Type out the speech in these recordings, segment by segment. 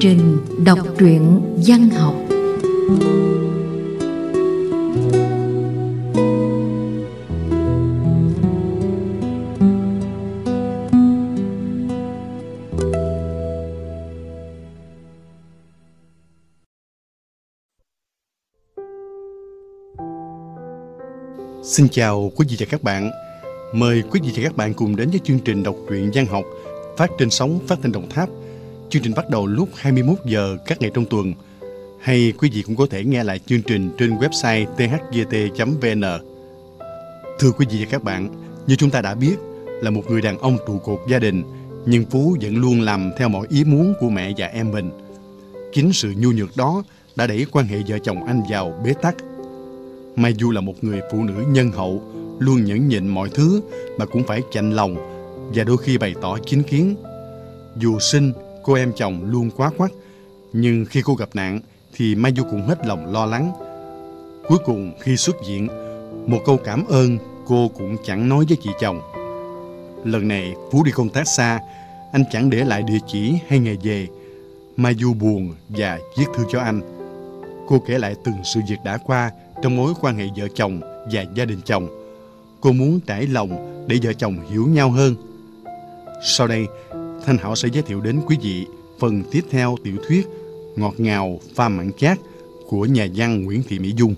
trình đọc truyện văn học. Xin chào quý vị và các bạn. Mời quý vị và các bạn cùng đến với chương trình đọc truyện văn học phát trên sóng Phát thanh Đồng Tháp. Chương trình bắt đầu lúc 21 giờ các ngày trong tuần. Hay quý vị cũng có thể nghe lại chương trình trên website thgt.vn. Thưa quý vị và các bạn, như chúng ta đã biết, là một người đàn ông trụ cột gia đình, nhưng Phú vẫn luôn làm theo mọi ý muốn của mẹ và em mình. Chính sự nhu nhược đó đã đẩy quan hệ vợ chồng anh vào bế tắc. Mai Du là một người phụ nữ nhân hậu, luôn nhẫn nhịn mọi thứ mà cũng phải chạnh lòng và đôi khi bày tỏ chính kiến. Dù sinh, cô em chồng luôn quá quắt, nhưng khi cô gặp nạn thì Mai Du cũng hết lòng lo lắng. Cuối cùng khi xuất viện, một câu cảm ơn cô cũng chẳng nói với chị chồng. Lần này Phú đi công tác xa, anh chẳng để lại địa chỉ hay ngày về. Mai Du buồn và viết thư cho anh. Cô kể lại từng sự việc đã qua trong mối quan hệ vợ chồng và gia đình chồng. Cô muốn trải lòng để vợ chồng hiểu nhau hơn. Sau đây, Thanh Hảo sẽ giới thiệu đến quý vị phần tiếp theo tiểu thuyết Ngọt ngào pha mặn chát của nhà văn Nguyễn Thị Mỹ Dung.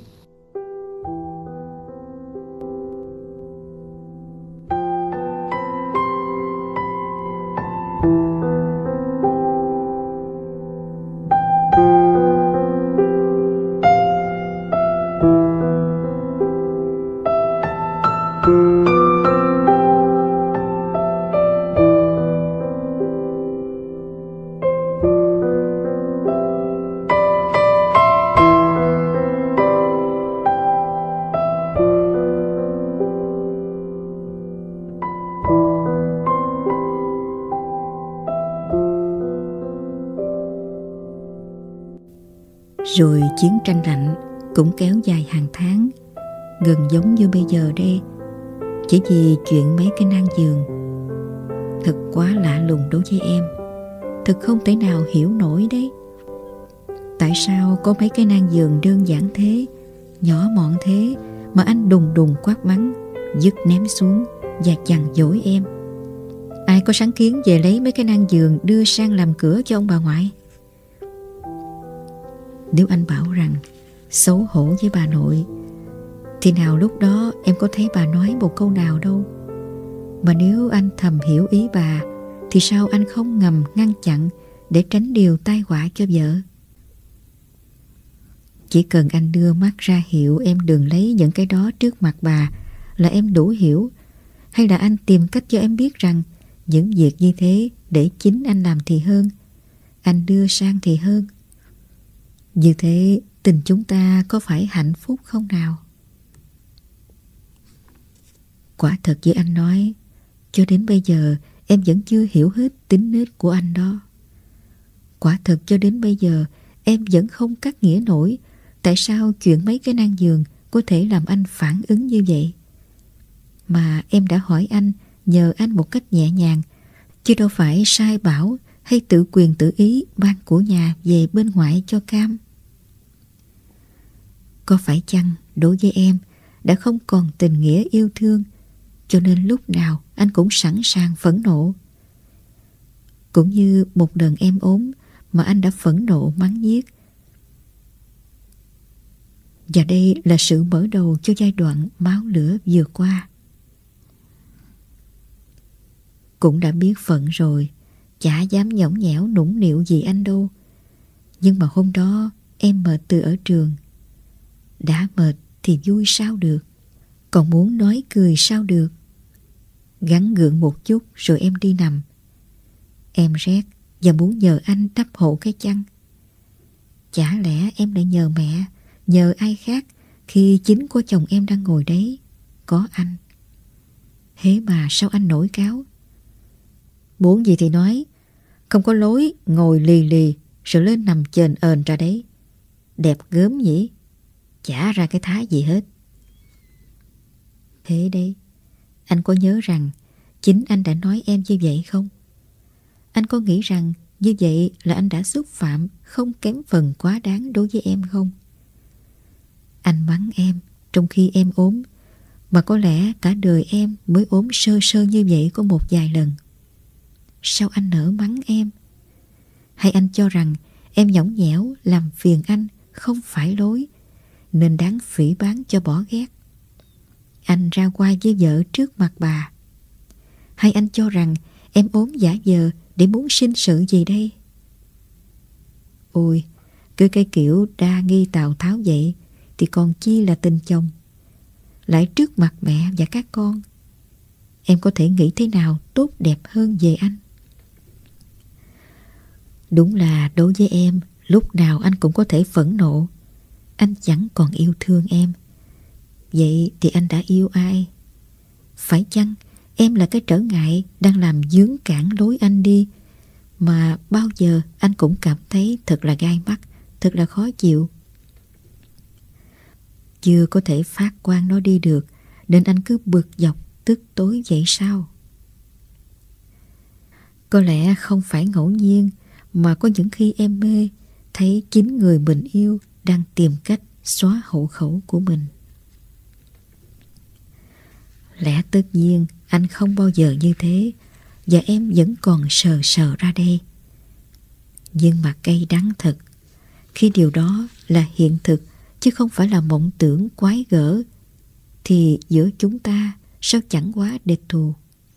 Rồi chiến tranh lạnh cũng kéo dài hàng tháng, gần giống như bây giờ đây, chỉ vì chuyện mấy cái nang giường. Thật quá lạ lùng đối với em, thật không thể nào hiểu nổi đấy. Tại sao có mấy cái nang giường đơn giản thế, nhỏ mọn thế mà anh đùng đùng quát mắng, dứt ném xuống và chằn dỗi em? Ai có sáng kiến về lấy mấy cái nang giường đưa sang làm cửa cho ông bà ngoại? Nếu anh bảo rằng xấu hổ với bà nội, thì nào lúc đó em có thấy bà nói một câu nào đâu. Mà nếu anh thầm hiểu ý bà, thì sao anh không ngầm ngăn chặn để tránh điều tai họa cho vợ? Chỉ cần anh đưa mắt ra hiệu em đừng lấy những cái đó trước mặt bà là em đủ hiểu. Hay là anh tìm cách cho em biết rằng những việc như thế để chính anh làm thì hơn, anh đưa sang thì hơn. Như thế tình chúng ta có phải hạnh phúc không nào? Quả thật như anh nói, cho đến bây giờ em vẫn chưa hiểu hết tính nết của anh đó. Quả thật cho đến bây giờ em vẫn không cắt nghĩa nổi tại sao chuyện mấy cái nang giường có thể làm anh phản ứng như vậy. Mà em đã hỏi anh, nhờ anh một cách nhẹ nhàng, chứ đâu phải sai bảo hay tự quyền tự ý ban của nhà về bên ngoại cho cam. Có phải chăng đối với em đã không còn tình nghĩa yêu thương, cho nên lúc nào anh cũng sẵn sàng phẫn nộ? Cũng như một lần em ốm mà anh đã phẫn nộ mắng nhiếc. Và đây là sự mở đầu cho giai đoạn máu lửa vừa qua. Cũng đã biết phận rồi, chả dám nhõng nhẽo nũng nịu gì anh đâu. Nhưng mà hôm đó em mệt từ ở trường. Đã mệt thì vui sao được, còn muốn nói cười sao được. Gắng gượng một chút rồi em đi nằm. Em rét và muốn nhờ anh đắp hộ cái chăn. Chả lẽ em lại nhờ mẹ, nhờ ai khác khi chính có chồng em đang ngồi đấy, có anh. Thế mà sao anh nổi cáu? Muốn gì thì nói, không có lối ngồi lì lì rồi lên nằm chền ền ra đấy. Đẹp gớm nhỉ? Chả ra cái thái gì hết. Thế đấy, anh có nhớ rằng chính anh đã nói em như vậy không? Anh có nghĩ rằng Như vậy là anh đã xúc phạm không kém phần quá đáng đối với em không? Anh mắng em trong khi em ốm, mà có lẽ cả đời em mới ốm sơ sơ như vậy có một vài lần. Sao anh nỡ mắng em? Hay anh cho rằng em nhõng nhẽo làm phiền anh không phải lối, nên đáng phỉ báng cho bỏ ghét? Anh ra qua với vợ trước mặt bà. Hay anh cho rằng em ốm giả vờ để muốn sinh sự gì đây? Ôi, cứ cái kiểu đa nghi Tào Tháo vậy thì còn chi là tình chồng. Lại trước mặt mẹ và các con, em có thể nghĩ thế nào tốt đẹp hơn về anh? Đúng là đối với em, lúc nào anh cũng có thể phẫn nộ. Anh chẳng còn yêu thương em. Vậy thì anh đã yêu ai? Phải chăng em là cái trở ngại đang làm vướng cản lối anh đi, mà bao giờ anh cũng cảm thấy thật là gai mắt, thật là khó chịu? Chưa có thể phát quang nó đi được, nên anh cứ bực dọc tức tối vậy sao? Có lẽ không phải ngẫu nhiên mà có những khi em mê thấy chính người mình yêu đang tìm cách xóa hộ khẩu của mình. Lẽ tất nhiên anh không bao giờ như thế, và em vẫn còn sờ sờ ra đây. Nhưng mà cay đắng thật, khi điều đó là hiện thực chứ không phải là mộng tưởng quái gở, thì giữa chúng ta sao chẳng quá địch thù.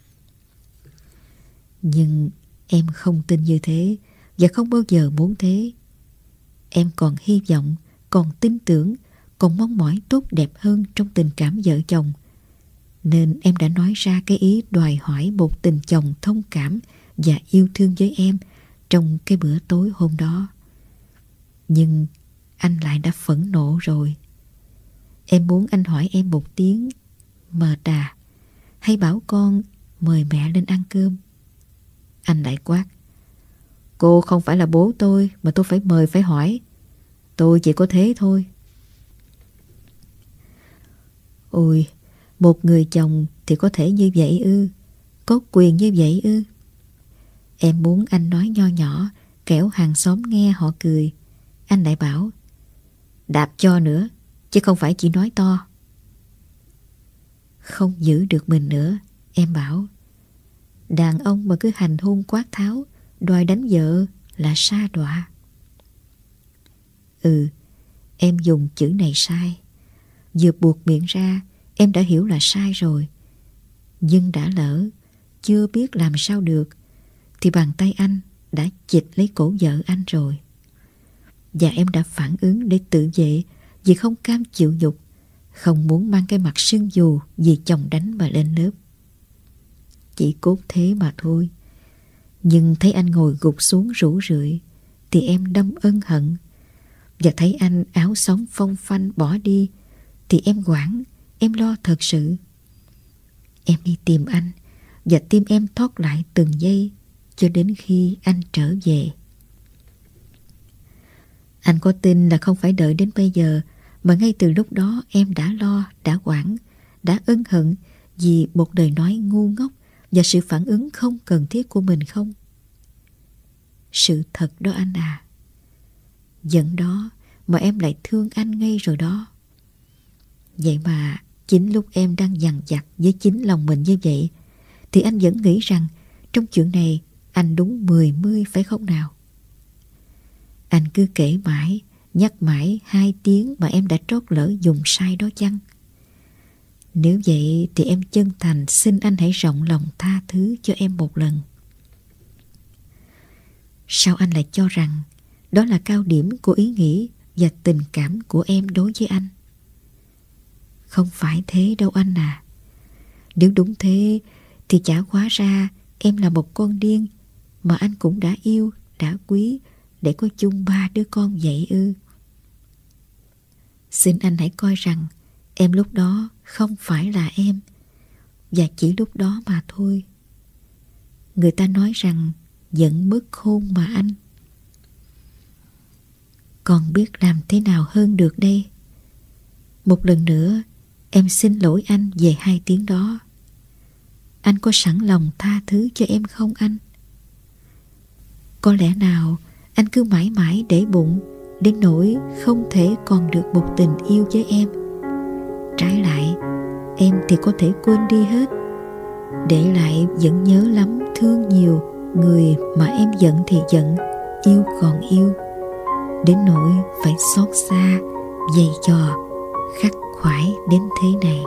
Nhưng em không tin như thế, và không bao giờ muốn thế. Em còn hy vọng, còn tin tưởng, còn mong mỏi tốt đẹp hơn trong tình cảm vợ chồng, nên em đã nói ra cái ý đòi hỏi một tình chồng thông cảm và yêu thương với em trong cái bữa tối hôm đó. Nhưng anh lại đã phẫn nộ rồi. Em muốn anh hỏi em một tiếng mệt à, hay bảo con mời mẹ lên ăn cơm. Anh lại quát: cô không phải là bố tôi mà tôi phải mời phải hỏi. Tôi chỉ có thế thôi. Ôi, một người chồng thì có thể như vậy ư? Có quyền như vậy ư? Em muốn anh nói nho nhỏ, kẻo hàng xóm nghe họ cười. Anh lại bảo: đạp cho nữa, chứ không phải chỉ nói to. Không giữ được mình nữa, em bảo. Đàn ông mà cứ hành hung quát tháo, đòi đánh vợ là sa đọa. Em dùng chữ này sai. Vừa buột miệng ra, em đã hiểu là sai rồi. Nhưng đã lỡ, chưa biết làm sao được, thì bàn tay anh đã chịch lấy cổ vợ anh rồi. Và em đã phản ứng để tự vệ, vì không cam chịu nhục, không muốn mang cái mặt sưng dù vì chồng đánh mà lên lớp. Chỉ cốt thế mà thôi. Nhưng thấy anh ngồi gục xuống rũ rượi thì em đâm ân hận. Và thấy anh áo xóm phong phanh bỏ đi thì em hoảng, em lo thật sự. Em đi tìm anh, và tim em thoát lại từng giây cho đến khi anh trở về. Anh có tin là không phải đợi đến bây giờ, mà ngay từ lúc đó em đã lo, đã hoảng, đã ân hận vì một lời nói ngu ngốc và sự phản ứng không cần thiết của mình không? Sự thật đó anh à. Giận đó mà em lại thương anh ngay rồi đó. Vậy mà chính lúc em đang dằn vặt với chính lòng mình như vậy, thì anh vẫn nghĩ rằng trong chuyện này anh đúng 10 phải không nào? Anh cứ kể mãi, nhắc mãi 2 tiếng mà em đã trót lỡ dùng sai đó chăng? Nếu vậy thì em chân thành xin anh hãy rộng lòng tha thứ cho em một lần. Sao anh lại cho rằng đó là cao điểm của ý nghĩ và tình cảm của em đối với anh? Không phải thế đâu anh à. Nếu đúng thế thì chả hóa ra em là một con điên mà anh cũng đã yêu, đã quý để có chung 3 đứa con vậy ư? Xin anh hãy coi rằng em lúc đó không phải là em, và chỉ lúc đó mà thôi. Người ta nói rằng giận mất khôn mà anh. Còn biết làm thế nào hơn được đây? Một lần nữa em xin lỗi anh về 2 tiếng đó. Anh có sẵn lòng tha thứ cho em không anh? Có lẽ nào anh cứ mãi mãi để bụng đến nỗi không thể còn được một tình yêu với em. Trái lại, em thì có thể quên đi hết, để lại vẫn nhớ lắm, thương nhiều người mà em giận thì giận, yêu còn yêu, đến nỗi phải xót xa, giày dò, khắc khoải đến thế này.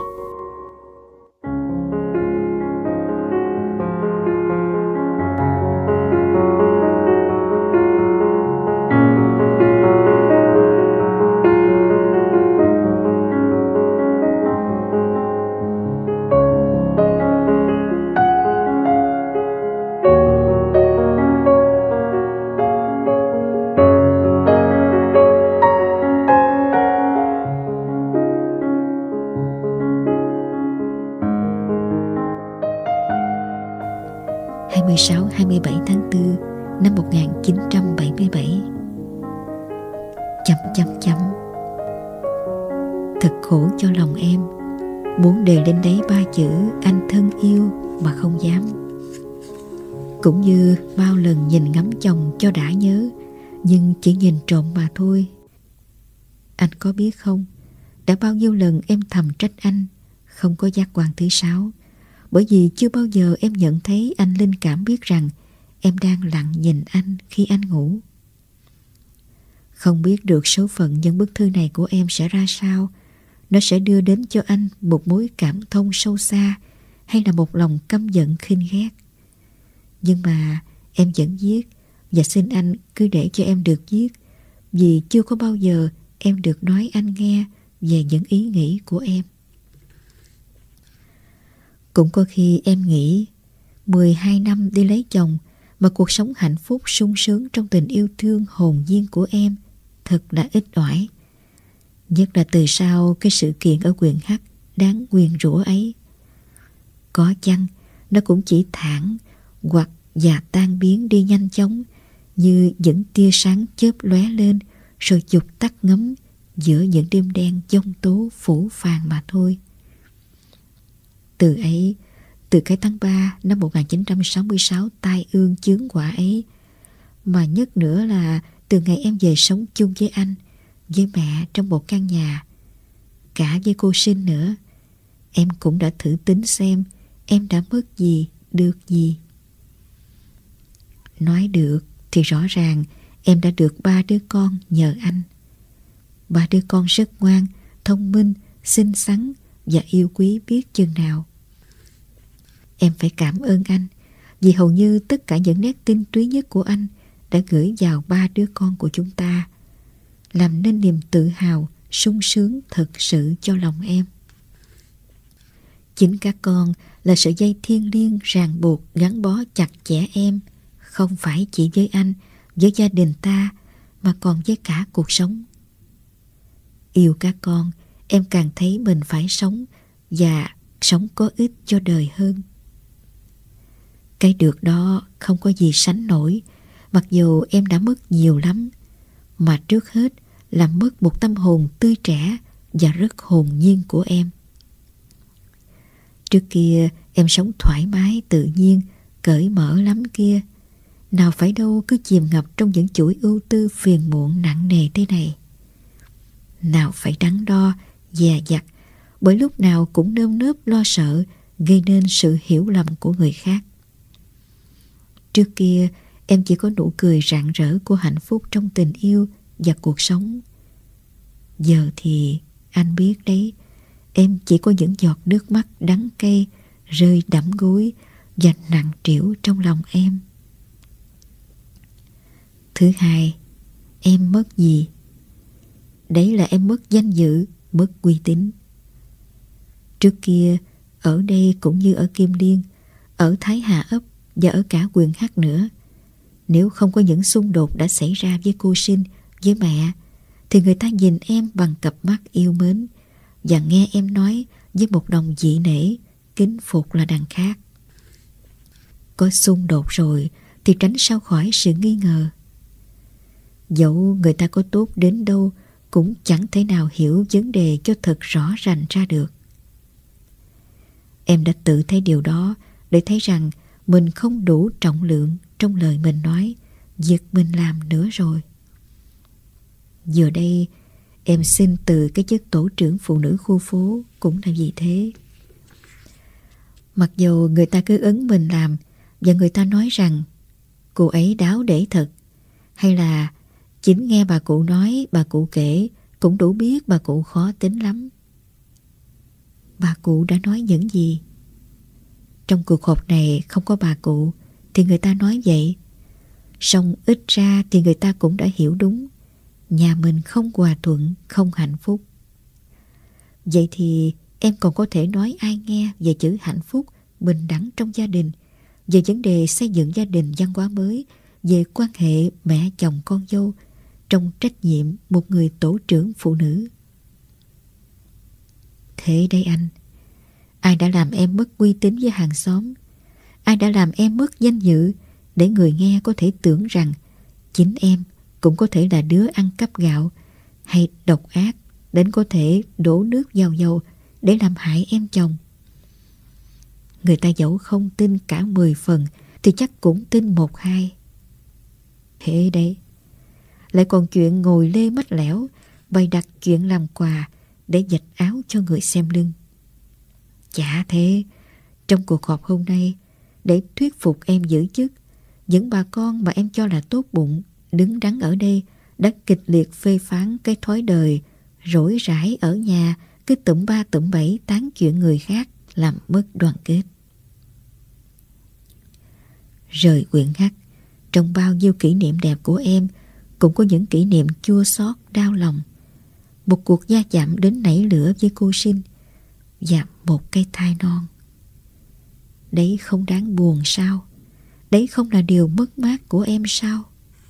Ngày 27 tháng 4 năm 1977. Thật khổ cho lòng em, muốn đề lên đấy 3 chữ anh thân yêu mà không dám. Cũng như bao lần nhìn ngắm chồng cho đã nhớ, nhưng chỉ nhìn trộm mà thôi. Anh có biết không, đã bao nhiêu lần em thầm trách anh không có giác quan thứ 6, bởi vì chưa bao giờ em nhận thấy anh linh cảm biết rằng em đang lặng nhìn anh khi anh ngủ. Không biết được số phận những bức thư này của em sẽ ra sao. Nó sẽ đưa đến cho anh một mối cảm thông sâu xa, hay là một lòng căm giận khinh ghét. Nhưng mà em vẫn viết, và xin anh cứ để cho em được viết, vì chưa có bao giờ em được nói anh nghe về những ý nghĩ của em. Cũng có khi em nghĩ 12 năm đi lấy chồng mà cuộc sống hạnh phúc sung sướng trong tình yêu thương hồn nhiên của em thật là ít ỏi. Nhất là từ sau cái sự kiện ở Quyền Hắc đáng nguyền rủa ấy. Có chăng nó cũng chỉ thản hoặc và tan biến đi nhanh chóng, như những tia sáng chớp lóe lên rồi chụp tắt ngấm giữa những đêm đen giông tố phủ phàng mà thôi. Từ cái tháng 3 năm 1966 tai ương chướng quả ấy, mà nhất nữa là từ ngày em về sống chung với anh, với mẹ trong một căn nhà, cả với cô Sinh nữa, em cũng đã thử tính xem em đã mất gì, được gì. Nói được thì rõ ràng em đã được 3 đứa con nhờ anh. 3 đứa con rất ngoan, thông minh, xinh xắn và yêu quý biết chừng nào. Em phải cảm ơn anh, vì hầu như tất cả những nét tinh túy nhất của anh đã gửi vào 3 đứa con của chúng ta, làm nên niềm tự hào, sung sướng thật sự cho lòng em. Chính các con là sợi dây thiêng liêng ràng buộc gắn bó chặt chẽ em, không phải chỉ với anh, với gia đình ta, mà còn với cả cuộc sống. Yêu các con, em càng thấy mình phải sống, và sống có ích cho đời hơn. Cái được đó không có gì sánh nổi, mặc dù em đã mất nhiều lắm, mà trước hết là mất một tâm hồn tươi trẻ và rất hồn nhiên của em. Trước kia em sống thoải mái, tự nhiên, cởi mở lắm kia. Nào phải đâu cứ chìm ngập trong những chuỗi ưu tư phiền muộn nặng nề thế này. Nào phải đắn đo, dè dặt, bởi lúc nào cũng nơm nớp lo sợ, gây nên sự hiểu lầm của người khác. Trước kia em chỉ có nụ cười rạng rỡ của hạnh phúc trong tình yêu và cuộc sống. Giờ thì anh biết đấy, em chỉ có những giọt nước mắt đắng cay rơi đẫm gối và nặng trĩu trong lòng em. Thứ hai, em mất gì? Đấy là em mất danh dự, mất uy tín. Trước kia, ở đây cũng như ở Kim Liên, ở Thái Hà ấp và ở cả Quyền Hắc nữa, nếu không có những xung đột đã xảy ra với cô Sinh, với mẹ, thì người ta nhìn em bằng cặp mắt yêu mến và nghe em nói với một lòng dị nể, kính phục là đằng khác. Có xung đột rồi thì tránh sao khỏi sự nghi ngờ. Dẫu người ta có tốt đến đâu cũng chẳng thể nào hiểu vấn đề cho thật rõ rành ra được. Em đã tự thấy điều đó để thấy rằng mình không đủ trọng lượng trong lời mình nói, việc mình làm nữa rồi. Giờ đây em xin từ cái chức tổ trưởng phụ nữ khu phố cũng là vì thế. Mặc dù người ta cứ ấn mình làm và người ta nói rằng cô ấy đáo để thật, hay là chính nghe bà cụ nói, bà cụ kể cũng đủ biết bà cụ khó tính lắm. Bà cụ đã nói những gì? Trong cuộc họp này không có bà cụ thì người ta nói vậy. Song ít ra thì người ta cũng đã hiểu đúng. Nhà mình không hòa thuận, không hạnh phúc. Vậy thì em còn có thể nói ai nghe về chữ hạnh phúc, bình đẳng trong gia đình, về vấn đề xây dựng gia đình văn hóa mới, về quan hệ mẹ chồng con dâu trong trách nhiệm một người tổ trưởng phụ nữ. Thế đây anh, ai đã làm em mất uy tín với hàng xóm? Ai đã làm em mất danh dự để người nghe có thể tưởng rằng chính em cũng có thể là đứa ăn cắp gạo hay độc ác đến có thể đổ nước vào dầu để làm hại em chồng? Người ta dẫu không tin cả 10 phần thì chắc cũng tin 1-2. Thế đấy, lại còn chuyện ngồi lê mách lẻo bày đặt chuyện làm quà để vạch áo cho người xem lưng. Chả thế, trong cuộc họp hôm nay, để thuyết phục em giữ chức, những bà con mà em cho là tốt bụng, đứng đắn ở đây đã kịch liệt phê phán cái thói đời rỗi rãi ở nhà, cứ tụm ba tụm bảy tán chuyện người khác, làm mất đoàn kết. Rời quyển ngắt, trong bao nhiêu kỷ niệm đẹp của em cũng có những kỷ niệm chua xót đau lòng. Một cuộc va chạm đến nảy lửa với cô Sinh và một cái thai non. Đấy không đáng buồn sao? Đấy không là điều mất mát của em sao?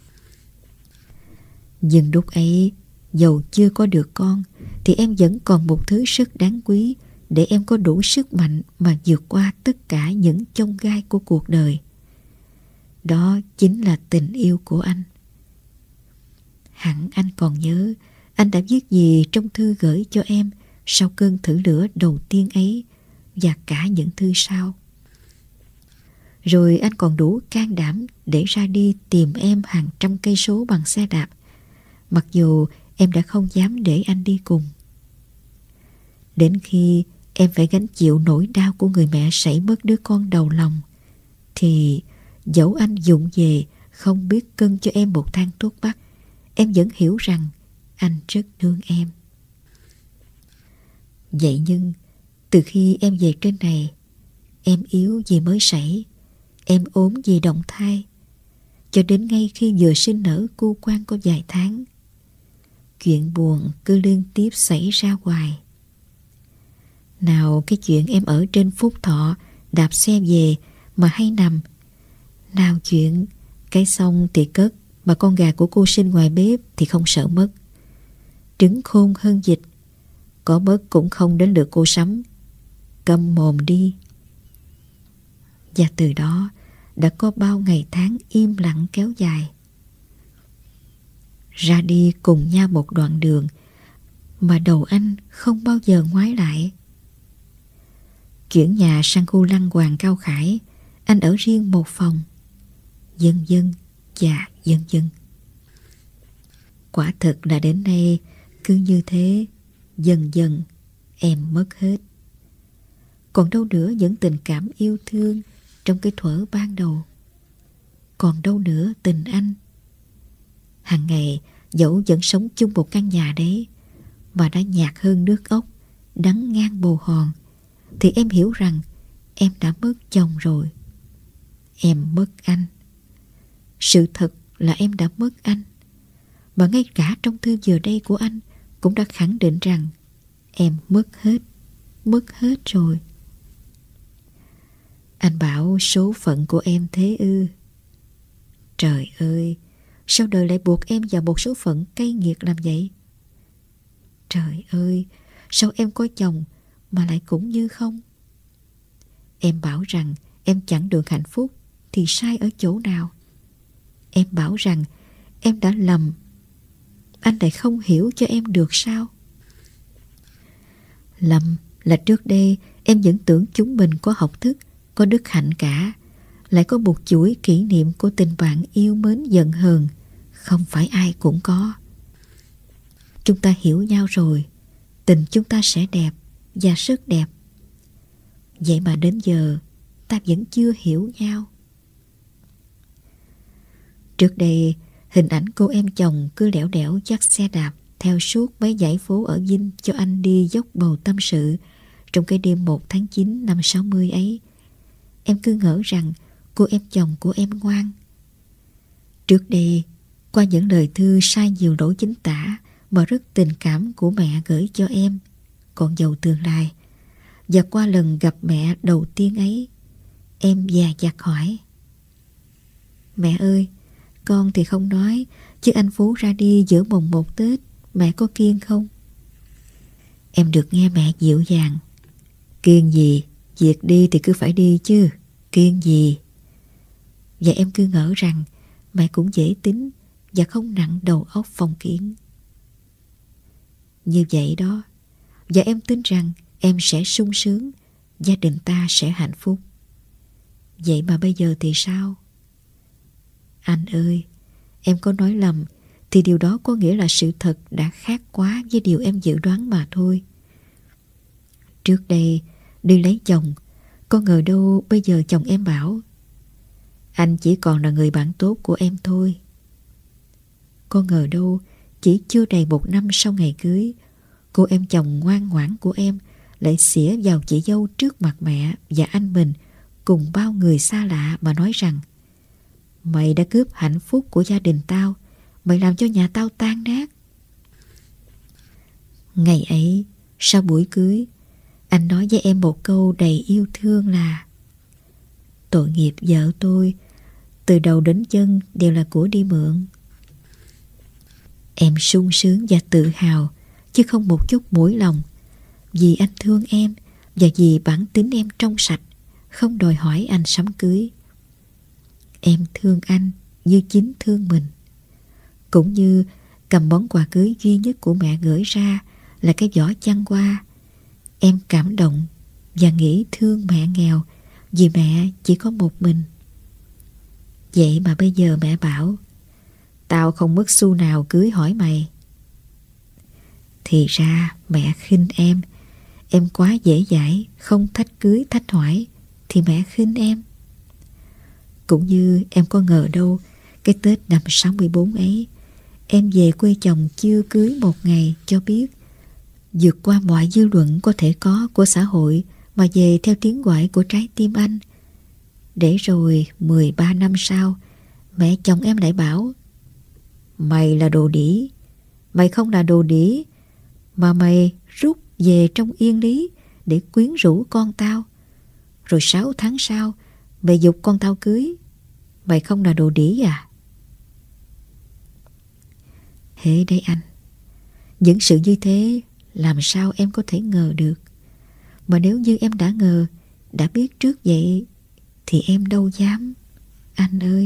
Nhưng lúc ấy, dầu chưa có được con thì em vẫn còn một thứ rất đáng quý để em có đủ sức mạnh mà vượt qua tất cả những chông gai của cuộc đời. Đó chính là tình yêu của anh. Hẳn anh còn nhớ anh đã viết gì trong thư gửi cho em sau cơn thử lửa đầu tiên ấy và cả những thư sau. Rồi anh còn đủ can đảm để ra đi tìm em hàng trăm cây số bằng xe đạp, mặc dù em đã không dám để anh đi cùng. Đến khi em phải gánh chịu nỗi đau của người mẹ sảy mất đứa con đầu lòng, thì dẫu anh vụng về không biết cân cho em một thang thuốc bắc, em vẫn hiểu rằng anh rất thương em. Vậy nhưng từ khi em về trên này, em yếu vì mới sảy, em ốm vì động thai, cho đến ngay khi vừa sinh nở cu quan có vài tháng, chuyện buồn cứ liên tiếp xảy ra hoài. Nào cái chuyện em ở trên Phúc Thọ đạp xe về mà hay nằm, nào chuyện cái xong thì cất mà con gà của cô Sinh ngoài bếp thì không sợ mất. Trứng khôn hơn vịt, có mất cũng không đến lượt cô Sắm. Câm mồm đi. Và từ đó đã có bao ngày tháng im lặng kéo dài. Ra đi cùng nhau một đoạn đường mà đầu anh không bao giờ ngoái lại. Chuyển nhà sang khu Lăng Hoàng Cao Khải, anh ở riêng một phòng. Vân vân và vân vân. Quả thực là đến nay cứ như thế, dần dần em mất hết. Còn đâu nữa những tình cảm yêu thương trong cái thuở ban đầu? Còn đâu nữa tình anh? Hàng ngày dẫu vẫn sống chung một căn nhà đấy, mà đã nhạt hơn nước ốc, đắng ngang bồ hòn, thì em hiểu rằng em đã mất chồng rồi. Em mất anh. Sự thật là em đã mất anh. Mà ngay cả trong thư vừa đây của anh cũng đã khẳng định rằng em mất hết rồi. Anh bảo số phận của em thế ư? Trời ơi, sao đời lại buộc em vào một số phận cay nghiệt làm vậy? Trời ơi, sao em có chồng mà lại cũng như không? Em bảo rằng em chẳng được hạnh phúc thì sai ở chỗ nào? Em bảo rằng em đã lầm, anh lại không hiểu cho em được sao? Lầm là trước đây em vẫn tưởng chúng mình có học thức, có đức hạnh cả, lại có một chuỗi kỷ niệm của tình bạn yêu mến giận hờn, không phải ai cũng có. Chúng ta hiểu nhau rồi, tình chúng ta sẽ đẹp và rất đẹp. Vậy mà đến giờ ta vẫn chưa hiểu nhau. Trước đây, hình ảnh cô em chồng cứ lẻo đẻo dắt xe đạp theo suốt mấy dãy phố ở Vinh cho anh đi dốc bầu tâm sự trong cái đêm 1 tháng 9 năm 60 ấy. Em cứ ngỡ rằng cô em chồng của em ngoan. Trước đây, qua những lời thư sai nhiều lỗi chính tả mà rất tình cảm của mẹ gửi cho em, con dâu tương lai, và qua lần gặp mẹ đầu tiên ấy, em dè dặt hỏi: Mẹ ơi, con thì không nói, chứ anh Phú ra đi giữa mùng 1 Tết, mẹ có kiêng không? Em được nghe mẹ dịu dàng: Kiêng gì, việc đi thì cứ phải đi chứ, kiêng gì. Và em cứ ngỡ rằng mẹ cũng dễ tính và không nặng đầu óc phong kiến. Như vậy đó, và em tin rằng em sẽ sung sướng, gia đình ta sẽ hạnh phúc. Vậy mà bây giờ thì sao? Anh ơi, em có nói lầm thì điều đó có nghĩa là sự thật đã khác quá với điều em dự đoán mà thôi. Trước đây, đi lấy chồng, có ngờ đâu bây giờ chồng em bảo: Anh chỉ còn là người bạn tốt của em thôi. Có ngờ đâu chỉ chưa đầy 1 năm sau ngày cưới, cô em chồng ngoan ngoãn của em lại xỉa vào chị dâu trước mặt mẹ và anh mình cùng bao người xa lạ mà nói rằng: Mày đã cướp hạnh phúc của gia đình tao, mày làm cho nhà tao tan nát. Ngày ấy, sau buổi cưới, anh nói với em một câu đầy yêu thương là: Tội nghiệp vợ tôi, từ đầu đến chân đều là của đi mượn. Em sung sướng và tự hào, chứ không một chút mũi lòng, vì anh thương em và vì bản tính em trong sạch, không đòi hỏi anh sắm cưới. Em thương anh như chính thương mình. Cũng như cầm món quà cưới duy nhất của mẹ gửi ra là cái giỏ chăn hoa, em cảm động và nghĩ thương mẹ nghèo vì mẹ chỉ có một mình. Vậy mà bây giờ mẹ bảo: Tao không mất xu nào cưới hỏi mày. Thì ra mẹ khinh em quá dễ dãi, không thách cưới thách hỏi thì mẹ khinh em. Cũng như em có ngờ đâu, cái Tết năm 64 ấy, em về quê chồng chưa cưới 1 ngày cho biết, vượt qua mọi dư luận có thể có của xã hội mà về theo tiếng gọi của trái tim anh. Để rồi 13 năm sau, mẹ chồng em lại bảo: Mày là đồ đĩ, mày không là đồ đĩ, mà mày rút về trong yên lý để quyến rũ con tao. Rồi 6 tháng sau, mày giục con tao cưới. Mày không là đồ đĩ à? Thế đấy anh, những sự như thế làm sao em có thể ngờ được. Mà nếu như em đã ngờ, đã biết trước vậy, thì em đâu dám, anh ơi.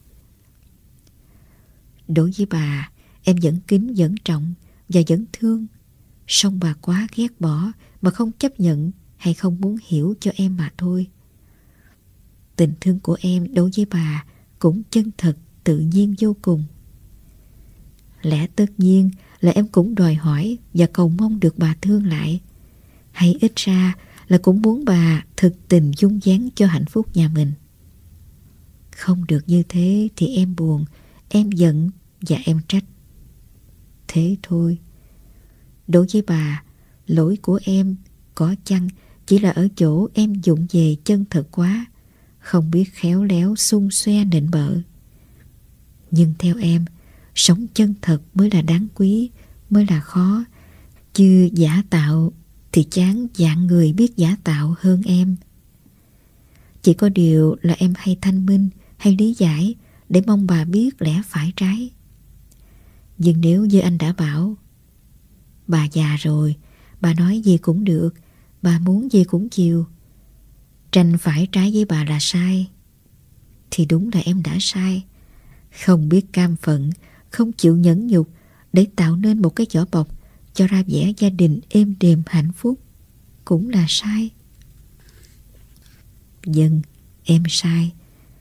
Đối với bà, em vẫn kính vẫn trọng và vẫn thương, song bà quá ghét bỏ mà không chấp nhận hay không muốn hiểu cho em mà thôi. Tình thương của em đối với bà cũng chân thật, tự nhiên vô cùng. Lẽ tất nhiên là em cũng đòi hỏi và cầu mong được bà thương lại, hay ít ra là cũng muốn bà thực tình dung dáng cho hạnh phúc nhà mình. Không được như thế thì em buồn, em giận và em trách. Thế thôi. Đối với bà, lỗi của em có chăng chỉ là ở chỗ em vụng về chân thật quá, không biết khéo léo xung xoe nịnh bợ. Nhưng theo em, sống chân thật mới là đáng quý, mới là khó, chứ giả tạo thì chán dạng người biết giả tạo hơn em. Chỉ có điều là em hay thanh minh, hay lý giải để mong bà biết lẽ phải trái. Nhưng nếu như anh đã bảo: Bà già rồi, bà nói gì cũng được, bà muốn gì cũng chiều, tranh phải trái với bà là sai, thì đúng là em đã sai. Không biết cam phận, không chịu nhẫn nhục để tạo nên một cái vỏ bọc cho ra vẻ gia đình êm đềm hạnh phúc cũng là sai. Vâng, em sai.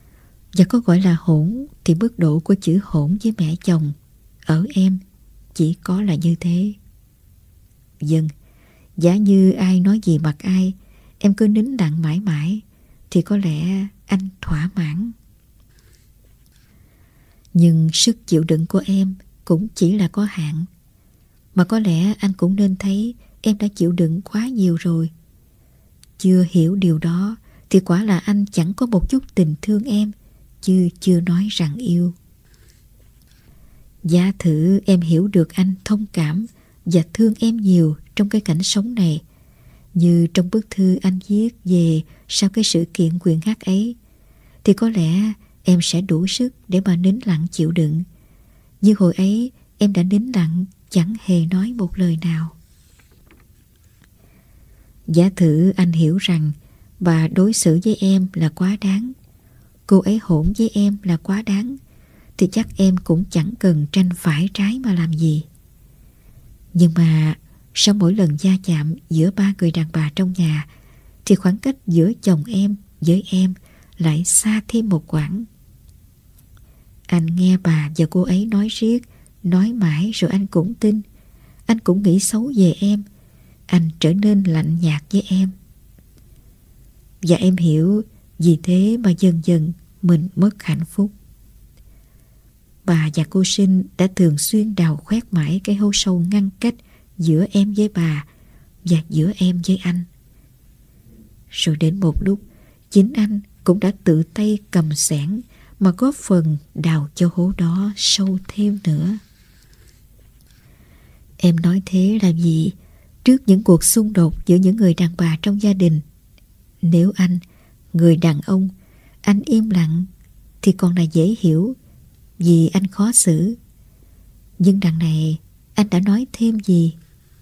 Và có gọi là hỗn thì mức độ của chữ hỗn với mẹ chồng ở em chỉ có là như thế. Vâng, giả như ai nói gì mặc ai, em cứ nín lặng mãi mãi, thì có lẽ anh thỏa mãn. Nhưng sức chịu đựng của em cũng chỉ là có hạn. Mà có lẽ anh cũng nên thấy em đã chịu đựng quá nhiều rồi. Chưa hiểu điều đó thì quả là anh chẳng có một chút tình thương em, chứ chưa nói rằng yêu. Giả thử em hiểu được anh thông cảm và thương em nhiều trong cái cảnh sống này, như trong bức thư anh viết về sau cái sự kiện quyền hát ấy, thì có lẽ em sẽ đủ sức để mà nín lặng chịu đựng. Như hồi ấy em đã nín lặng, chẳng hề nói một lời nào. Giả thử anh hiểu rằng bà đối xử với em là quá đáng, cô ấy hỗn với em là quá đáng, thì chắc em cũng chẳng cần tranh phải trái mà làm gì. Nhưng mà sau mỗi lần va chạm giữa ba người đàn bà trong nhà, thì khoảng cách giữa chồng em với em lại xa thêm một quãng. Anh nghe bà và cô ấy nói riết, nói mãi rồi anh cũng tin. Anh cũng nghĩ xấu về em. Anh trở nên lạnh nhạt với em. Và em hiểu, vì thế mà dần dần mình mất hạnh phúc. Bà và cô Sinh đã thường xuyên đào khoét mãi cái hố sâu ngăn cách giữa em với bà và giữa em với anh. Rồi đến một lúc, chính anh cũng đã tự tay cầm xẻng mà góp phần đào cho hố đó sâu thêm nữa. Em nói thế là vì trước những cuộc xung đột giữa những người đàn bà trong gia đình, nếu anh, người đàn ông, anh im lặng thì còn là dễ hiểu, vì anh khó xử. Nhưng đằng này anh đã nói thêm gì?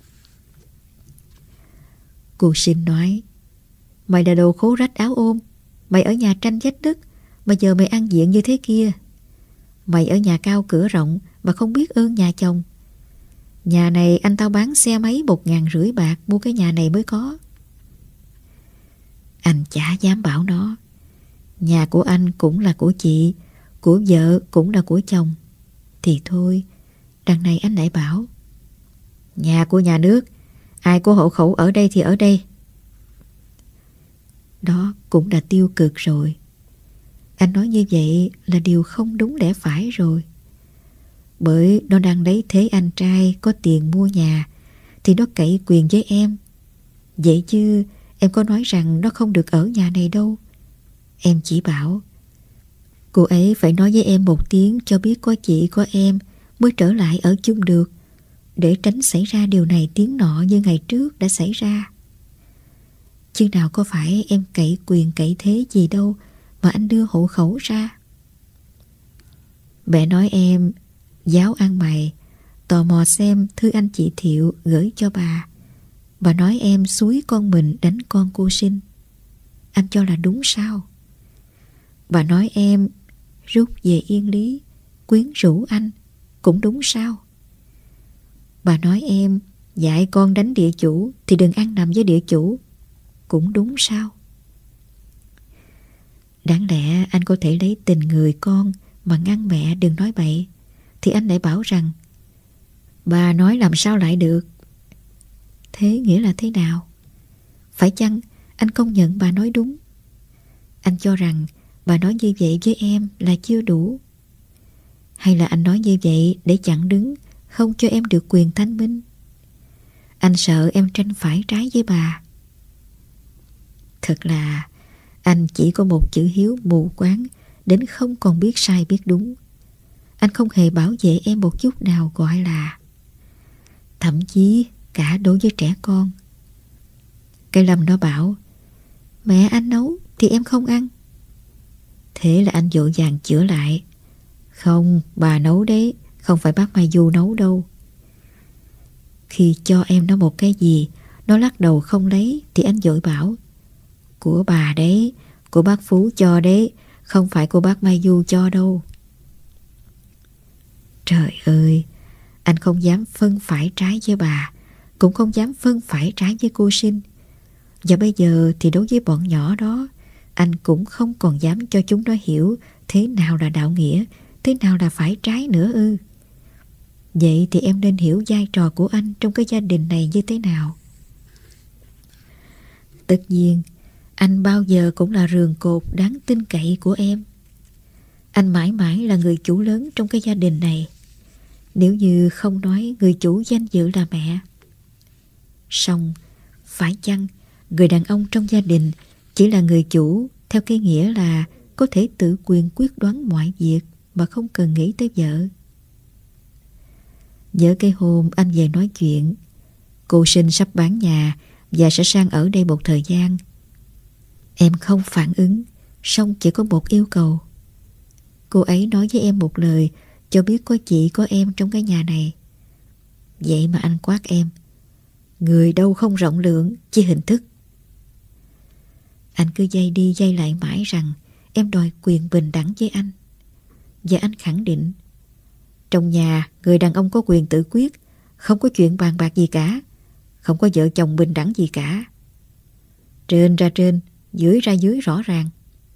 Cô Sinh nói: mày là đồ khố rách áo ôm. Mày ở nhà tranh vách nứt mà giờ mày ăn diện như thế kia. Mày ở nhà cao cửa rộng mà không biết ơn nhà chồng. Nhà này anh tao bán xe máy 1.500 bạc mua cái nhà này mới có. Anh chả dám bảo nó. Nhà của anh cũng là của chị, của vợ cũng là của chồng. Thì thôi, đằng này anh lại bảo: nhà của nhà nước, ai có hộ khẩu ở đây thì ở đây. Đó cũng đã tiêu cực rồi. Anh nói như vậy là điều không đúng lẽ phải rồi. Bởi nó đang lấy thế anh trai có tiền mua nhà thì nó cậy quyền với em. Vậy chứ em có nói rằng nó không được ở nhà này đâu. Em chỉ bảo cô ấy phải nói với em một tiếng cho biết có chị có em mới trở lại ở chung được, để tránh xảy ra điều này tiếng nọ như ngày trước đã xảy ra. Chứ nào có phải em cậy quyền cậy thế gì đâu mà anh đưa hộ khẩu ra. Mẹ nói em giáo ăn mày, tò mò xem thư anh chị Thiệu gửi cho bà. Bà nói em xúi con mình đánh con cô Sinh. Anh cho là đúng sao? Bà nói em rút về Yên Lý, quyến rũ anh, cũng đúng sao? Bà nói em dạy con đánh địa chủ thì đừng ăn nằm với địa chủ, cũng đúng sao? Đáng lẽ anh có thể lấy tình người con mà ngăn mẹ đừng nói bậy, thì anh lại bảo rằng bà nói làm sao lại được. Thế nghĩa là thế nào? Phải chăng anh công nhận bà nói đúng? Anh cho rằng bà nói như vậy với em là chưa đủ? Hay là anh nói như vậy để chặn đứng, không cho em được quyền thanh minh? Anh sợ em tranh phải trái với bà. Thật là anh chỉ có một chữ hiếu mù quáng đến không còn biết sai biết đúng. Anh không hề bảo vệ em một chút nào gọi là, thậm chí cả đối với trẻ con. Cái Lâm nó bảo mẹ anh nấu thì em không ăn. Thế là anh vội vàng chữa lại: không, bà nấu đấy, không phải bác Mai Du nấu đâu. Khi cho em nó một cái gì, nó lắc đầu không lấy, thì anh vội bảo: của bà đấy, của bác Phú cho đấy, không phải của bác Mai Du cho đâu. Trời ơi, anh không dám phân phải trái với bà, cũng không dám phân phải trái với cô Sinh. Và bây giờ thì đối với bọn nhỏ đó, anh cũng không còn dám cho chúng nó hiểu Thế nào là đạo nghĩa? Thế nào là phải trái nữa ư? Vậy thì em nên hiểu vai trò của anh trong cái gia đình này như thế nào. Tất nhiên, anh bao giờ cũng là rường cột đáng tin cậy của em. Anh mãi mãi là người chủ lớn trong cái gia đình này. Nếu như không nói người chủ danh dự là mẹ. Song, phải chăng người đàn ông trong gia đình chỉ là người chủ theo cái nghĩa là có thể tự quyền quyết đoán mọi việc mà không cần nghĩ tới vợ? Nhớ cái hôm anh về nói chuyện, cô Sinh sắp bán nhà và sẽ sang ở đây một thời gian. Em không phản ứng, song chỉ có một yêu cầu. Cô ấy nói với em một lời cho biết có chị có em trong cái nhà này. Vậy mà anh quát em: người đâu không rộng lượng, chỉ hình thức. Anh cứ dây đi dây lại mãi rằng em đòi quyền bình đẳng với anh. Và anh khẳng định trong nhà người đàn ông có quyền tự quyết, không có chuyện bàn bạc gì cả, không có vợ chồng bình đẳng gì cả. Trên ra trên, dưới ra dưới rõ ràng.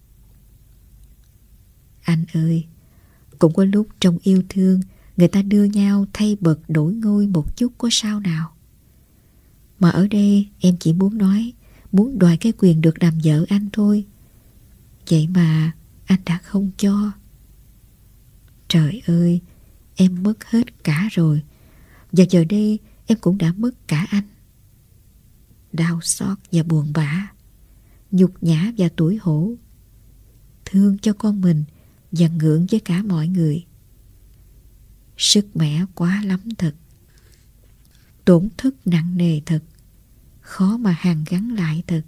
Anh ơi, cũng có lúc trong yêu thương người ta đưa nhau thay bậc đổi ngôi một chút có sao nào. Mà ở đây em chỉ muốn nói, muốn đòi cái quyền được làm vợ anh thôi. Vậy mà anh đã không cho. Trời ơi, em mất hết cả rồi. Và giờ đây em cũng đã mất cả anh. Đau xót và buồn bã, nhục nhã và tủi hổ, thương cho con mình và ngượng với cả mọi người. Sức mẻ quá lắm thật. Tổn thất nặng nề thật. Khó mà hàn gắn lại thật.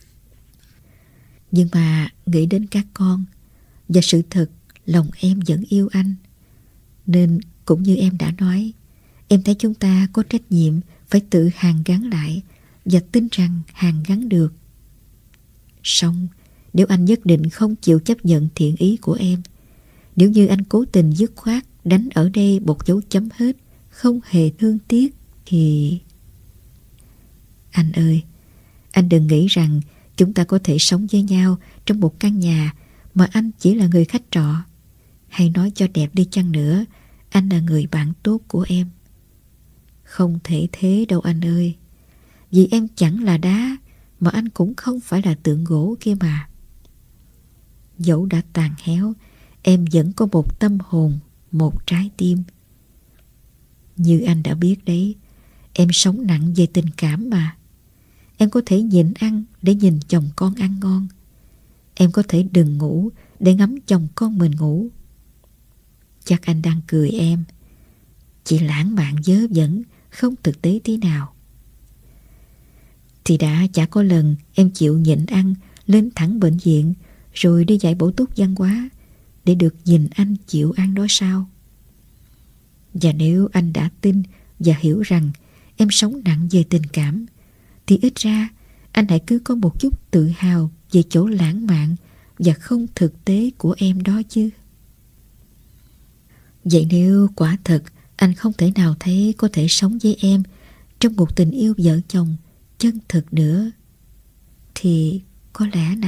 Nhưng mà nghĩ đến các con và sự thật lòng em vẫn yêu anh, nên cũng như em đã nói, em thấy chúng ta có trách nhiệm phải tự hàn gắn lại và tin rằng hàn gắn được. Song nếu anh nhất định không chịu chấp nhận thiện ý của em, nếu như anh cố tình dứt khoát đánh ở đây một dấu chấm hết, không hề thương tiếc, thì... Anh ơi, anh đừng nghĩ rằng chúng ta có thể sống với nhau trong một căn nhà mà anh chỉ là người khách trọ. Hay nói cho đẹp đi chăng nữa, anh là người bạn tốt của em. Không thể thế đâu anh ơi. Vì em chẳng là đá, mà anh cũng không phải là tượng gỗ kia mà. Dẫu đã tàn héo, em vẫn có một tâm hồn, một trái tim. Như anh đã biết đấy, em sống nặng về tình cảm mà. Em có thể nhịn ăn để nhìn chồng con ăn ngon. Em có thể đừng ngủ để ngắm chồng con mình ngủ. Chắc anh đang cười em. Chỉ lãng mạn vớ vẩn, không thực tế tí nào. Thì đã chả có lần em chịu nhịn ăn, lên thẳng bệnh viện, rồi đi dạy bổ túc văn hóa để được nhìn anh chịu ăn đó sao? Và nếu anh đã tin và hiểu rằng em sống nặng về tình cảm, thì ít ra anh hãy cứ có một chút tự hào về chỗ lãng mạn và không thực tế của em đó chứ. Vậy nếu quả thật anh không thể nào thấy có thể sống với em trong một tình yêu vợ chồng chân thực nữa, thì có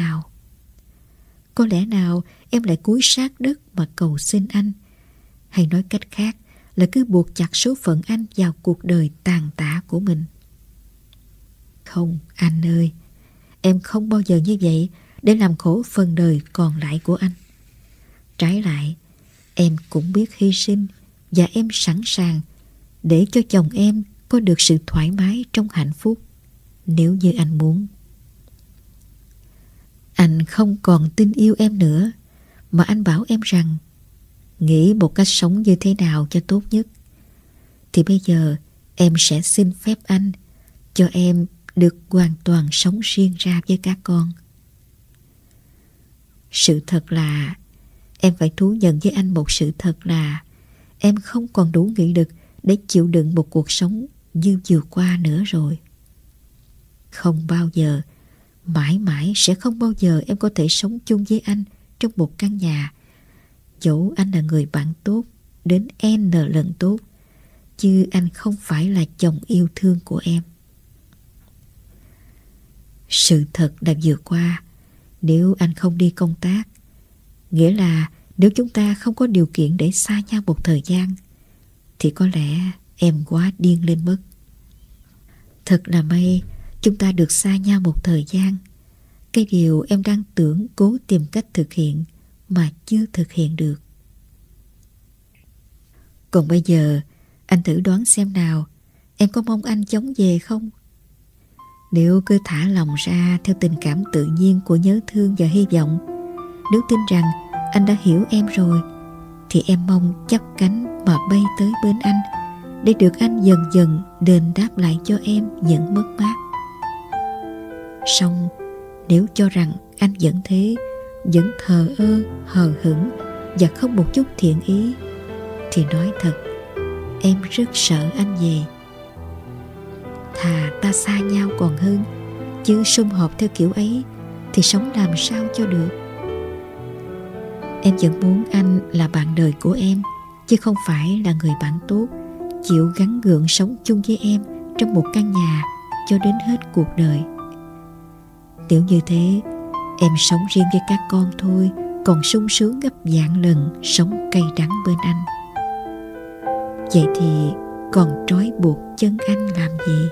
lẽ nào em lại cúi sát đất mà cầu xin anh, hay nói cách khác là cứ buộc chặt số phận anh vào cuộc đời tàn tạ của mình. Không, anh ơi, em không bao giờ như vậy để làm khổ phần đời còn lại của anh. Trái lại, em cũng biết hy sinh và em sẵn sàng để cho chồng em có được sự thoải mái trong hạnh phúc, nếu như anh muốn. Anh không còn tin yêu em nữa, mà anh bảo em rằng nghĩ một cách sống như thế nào cho tốt nhất. Thì bây giờ em sẽ xin phép anh cho em được hoàn toàn sống riêng ra với các con. Sự thật là em phải thú nhận với anh một sự thật là em không còn đủ nghị lực để chịu đựng một cuộc sống như vừa qua nữa rồi. Không bao giờ, mãi mãi sẽ không bao giờ em có thể sống chung với anh trong một căn nhà, dẫu anh là người bạn tốt đến N lần tốt, chứ anh không phải là chồng yêu thương của em. Sự thật là vừa qua, nếu anh không đi công tác, nghĩa là Nếu chúng ta không có điều kiện để xa nhau một thời gian, thì có lẽ em quá điên lên mất. Thật là may chúng ta được xa nhau một thời gian. Cái điều em đang tưởng cố tìm cách thực hiện mà chưa thực hiện được. Còn bây giờ, anh thử đoán xem nào, em có mong anh chóng về không? Nếu cứ thả lòng ra theo tình cảm tự nhiên của nhớ thương và hy vọng, nếu tin rằng anh đã hiểu em rồi, thì em mong chắp cánh mà bay tới bên anh, để được anh dần dần đền đáp lại cho em những mất mát. Song nếu cho rằng anh vẫn thế, vẫn thờ ơ, hờ hững và không một chút thiện ý, thì nói thật, em rất sợ anh về. Thà ta xa nhau còn hơn, chứ sum họp theo kiểu ấy thì sống làm sao cho được. Em vẫn muốn anh là bạn đời của em, chứ không phải là người bạn tốt, chịu gắn gượng sống chung với em trong một căn nhà cho đến hết cuộc đời. Nếu như thế, em sống riêng với các con thôi, còn sung sướng gấp vạn lần sống cay đắng bên anh. Vậy thì còn trói buộc chân anh làm gì?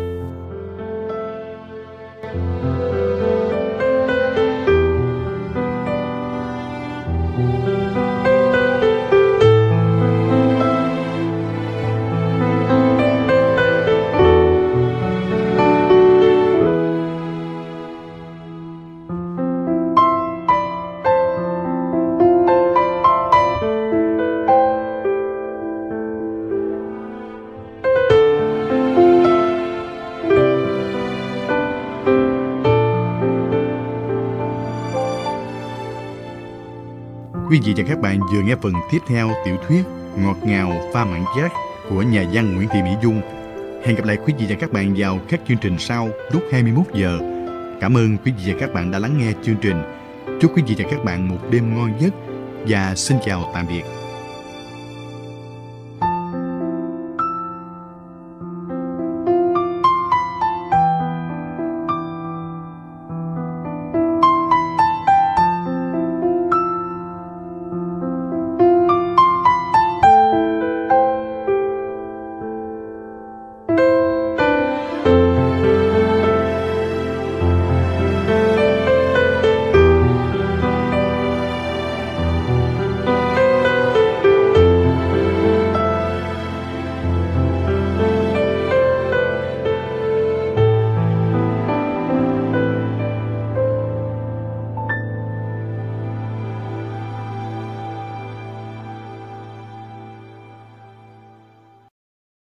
Quý vị và các bạn vừa nghe phần tiếp theo tiểu thuyết Ngọt ngào pha mặn chát của nhà văn Nguyễn Thị Mỹ Dung. Hẹn gặp lại quý vị và các bạn vào các chương trình sau lúc 21 giờ. Cảm ơn quý vị và các bạn đã lắng nghe chương trình. Chúc quý vị và các bạn một đêm ngon giấc và xin chào tạm biệt.